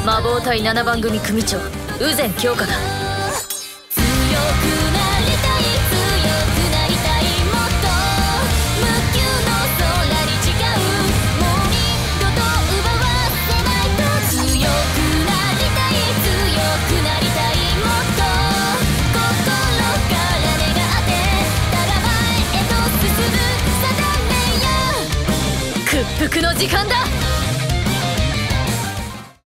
魔法隊7番組組長宇前京香だ。 強くなりたい強くなりたいもっと無休の空に誓うもう二度と奪わせないと強くなりたい強くなりたいもっと心から願ってただ前へと進む定めよ。 屈服の時間だ。